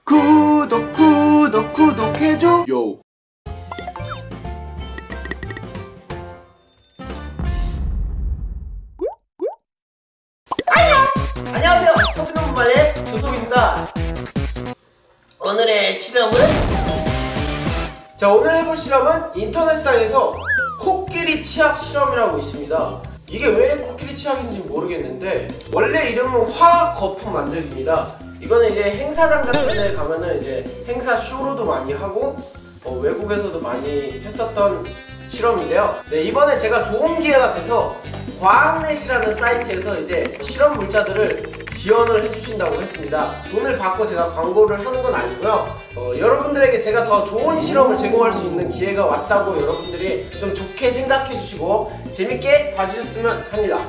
구독해줘. 요. 안녕하세요. 소비노무발의 조섭입니다. 오늘의 실험은? 자, 오늘 해볼 실험은 인터넷상에서 코끼리 치약 실험이라고 있습니다. 이게 왜 코끼리 치약인지 모르겠는데 원래 이름은 화학 거품 만들기입니다. 이거는 이제 행사장 같은 데 가면은 이제 행사 쇼로도 많이 하고 외국에서도 많이 했었던 실험인데요. 네, 이번에 제가 좋은 기회가 돼서 과학넷이라는 사이트에서 이제 실험 물자들을 지원을 해주신다고 했습니다. 돈을 받고 제가 광고를 하는 건 아니고요. 여러분들에게 제가 더 좋은 실험을 제공할 수 있는 기회가 왔다고 여러분들이 좀 좋게 생각해 주시고 재밌게 봐주셨으면 합니다.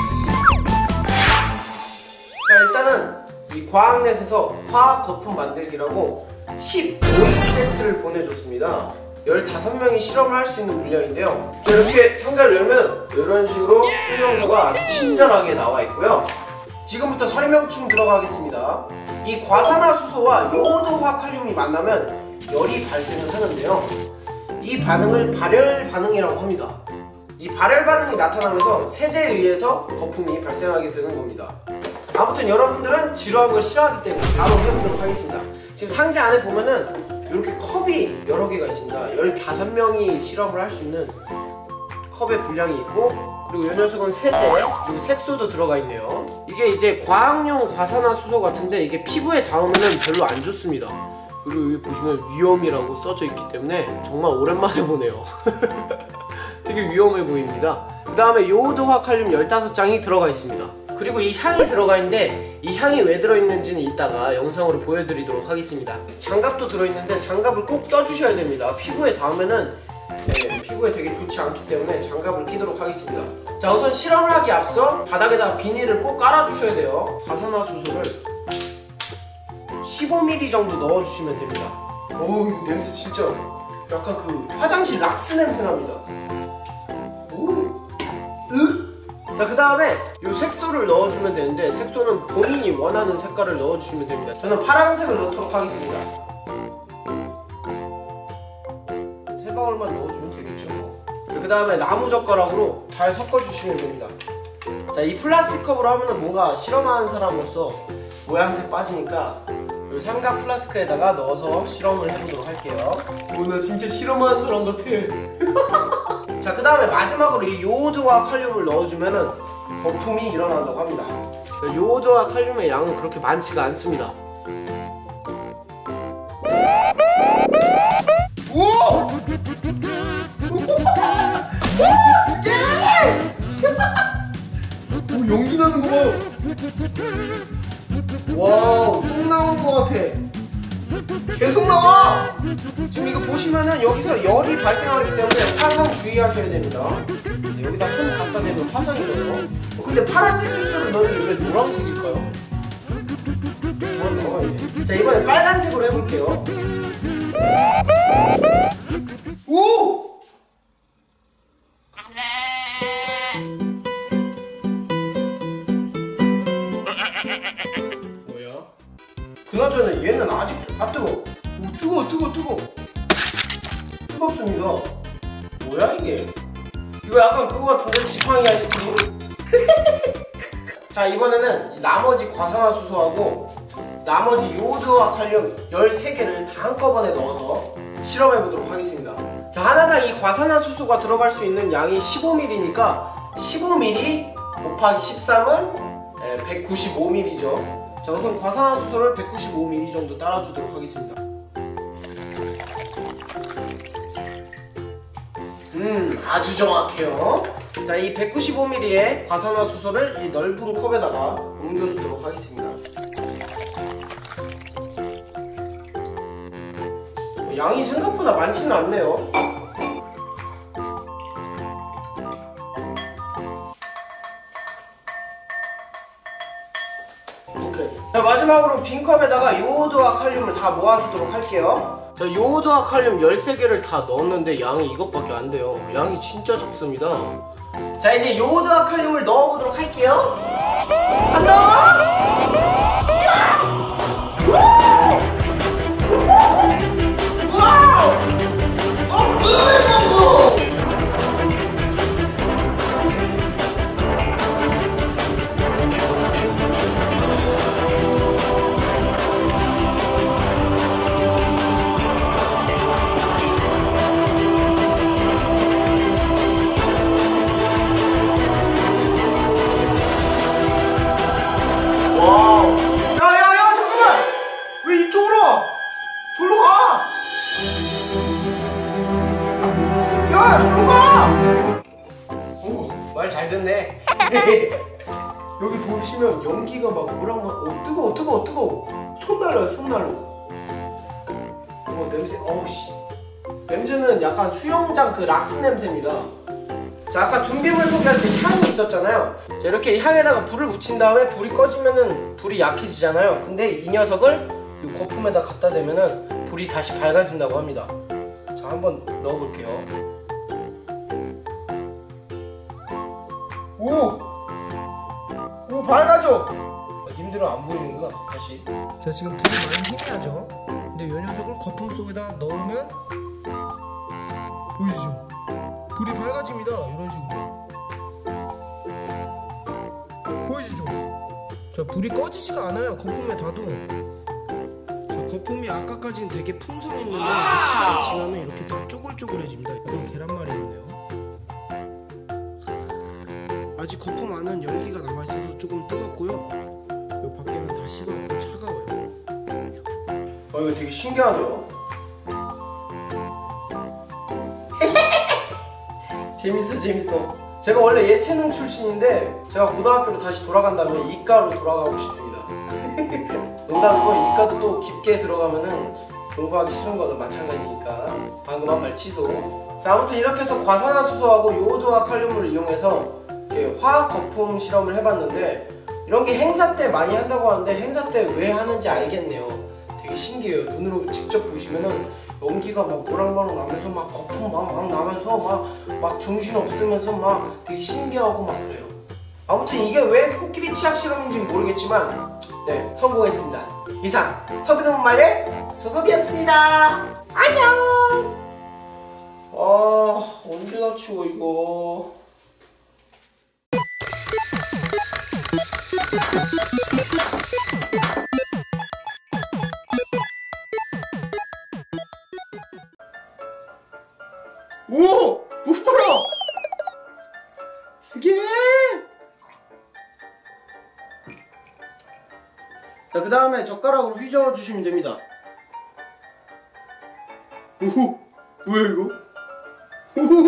자, 일단은 이 과학넷에서 화학 거품 만들기라고 15인 세트를 보내줬습니다. 15명이 실험을 할 수 있는 물량인데요. 이렇게 상자를 열면 이런 식으로 설명서가 아주 친절하게 나와 있고요. 지금부터 설명충 들어가겠습니다. 이 과산화수소와 요오드화 칼륨이 만나면 열이 발생을 하는데요. 이 반응을 발열 반응이라고 합니다. 이 발열 반응이 나타나면서 세제에 의해서 거품이 발생하게 되는 겁니다. 아무튼 여러분들은 지루한 걸 싫어하기 때문에 바로 해보도록 하겠습니다. 지금 상자 안에 보면은 이렇게 컵이 여러 개가 있습니다. 15명이 실험을 할 수 있는 컵의 분량이 있고, 그리고 이 녀석은 세제, 그리고 색소도 들어가 있네요. 이게 이제 과학용 과산화수소 같은데 이게 피부에 닿으면 별로 안 좋습니다. 그리고 여기 보시면 위험이라고 써져 있기 때문에 정말 오랜만에 보네요. 되게 위험해 보입니다. 그 다음에 요오드화 칼륨 15장이 들어가 있습니다. 그리고 이 향이 들어가 있는데 이 향이 왜 들어있는지는 이따가 영상으로 보여드리도록 하겠습니다. 장갑도 들어있는데 장갑을 꼭 껴주셔야 됩니다. 피부에 닿으면은 피부에 되게 좋지 않기 때문에 장갑을 끼도록 하겠습니다. 자, 우선 실험을 하기 앞서 바닥에다가 비닐을 꼭 깔아주셔야 돼요. 과산화수소를 15ml 정도 넣어주시면 됩니다. 오, 이거 냄새 진짜 약간 그 화장실 락스 냄새 납니다. 오, 자, 그 다음에 이 색소를 넣어주면 되는데 색소는 본인이 원하는 색깔을 넣어주시면 됩니다. 저는 파란색을 넣도록 하겠습니다. 3방울만 넣어주면 되겠죠. 그 다음에 나무젓가락으로 잘 섞어주시면 됩니다. 자, 이 플라스틱 컵으로 하면은 뭔가 실험하는 사람으로서 모양새 빠지니까 이 삼각 플라스크에다가 넣어서 실험을 해보도록 할게요. 오, 나 진짜 실험하는 사람 같아. 자, 그 다음에 마지막으로 이 요오드와 칼륨을 넣어주면은 거품이 일어난다고 합니다. 요오드와 칼륨의 양은 그렇게 많지가 않습니다. 오! 오, 연기 나는 거 봐. 와우, 똥 나오는 거 같아. 계속 나와! 지금 이거 보시면은 여기서 열이 발생하기 때문에 화상 주의하셔야 됩니다. 네, 여기다 손 갖다 대면 화상이 나요. 근데 파란색 색깔을 넣으면 왜 노란색일까요? 자, 이번엔 빨간색으로 해볼게요. 오! 뭐야? 그나저나 얘는 아직도 뜨거워. 뜨거워. 뜨겁습니다. 뭐야 이게? 이거 약간 그거 같은데? 지팡이 아이스크림? 자, 이번에는 나머지 과산화수소하고 나머지 요오드와 칼륨 13개를 다 한꺼번에 넣어서 실험해보도록 하겠습니다. 자, 하나당 이 과산화수소가 들어갈 수 있는 양이 15ml니까 15ml 곱하기 13은 195ml죠. 자, 우선 과산화수소를 195ml 정도 따라주도록 하겠습니다. 아주 정확해요. 자, 이 195ml의 과산화수소를 이 넓은 컵에다가 옮겨주도록 하겠습니다. 양이 생각보다 많지는 않네요. 오케이. 자, 마지막으로 빈 컵에다가 요오드와 칼륨을 다 모아주도록 할게요. 자, 요오드와 칼륨 13개를 다 넣었는데 양이 이것밖에 안 돼요. 양이 진짜 적습니다. 자, 이제 요오드와 칼륨을 넣어보도록 할게요. 간다! 저로 가! 오, 말 잘 듣네. 여기 보시면 연기가 막 뭐랑 뜨거워. 손 날라요. 냄새, 어우씨. 냄새는 약간 수영장 그 락스 냄새입니다. 자, 아까 준비물 소개할 때 향이 있었잖아요. 자, 이렇게 향에다가 불을 붙인 다음에 불이 꺼지면은 불이 약해지잖아요. 근데 이 녀석을 이 거품에다 갖다 대면은 불이 다시 밝아진다고 합니다. 자, 한번 넣어볼게요. 오, 밝아져. 님들은 안 보이는구나. 다시. 자, 지금 불이 많이 희미하죠. 근데 이 녀석을 거품 속에다 넣으면 보이시죠? 불이 밝아집니다. 이런 식으로. 보이시죠? 자, 불이 꺼지지가 않아요. 거품에 닿아도. 자, 거품이 아까까지는 되게 풍성했는데 이게 시간이 지나면 이렇게 다 쪼글쪼글해집니다. 이런 계란말이 있네요. 아직 거품 안은 열기가 남아있어서 조금 뜨겁고요. 이 밖에는 다 식어갖고 차가워요. 이거 되게 신기하죠? 재밌어. 제가 원래 예체능 출신인데 제가 고등학교로 다시 돌아간다면 이과로 돌아가고 싶습니다. 농담이고 이과도 또 깊게 들어가면은 공부하기 싫은 거는 마찬가지니까 방금 한 말 취소. 자, 아무튼 이렇게 해서 과산화수소하고 요오드와 칼륨을 이용해서 이렇게 화학 거품 실험을 해봤는데 이런 게 행사 때 많이 한다고 하는데 행사 때 왜 하는지 알겠네요. 되게 신기해요. 눈으로 직접 보시면은 연기가 막 모락모락 나면서 막 거품 막 나면서 막 정신 없으면서 막 되게 신기하고 막 그래요. 아무튼 이게 왜 코끼리 치약 실험인지는 모르겠지만 네, 성공했습니다. 이상 서비노무 말의 조섭이었습니다. 안녕. 아, 언제나 치워 이거. 오! 뭐라! 스게! 자, 그 다음에 젓가락으로 휘저어주시면 됩니다. 오호! 뭐야 이거? 오호!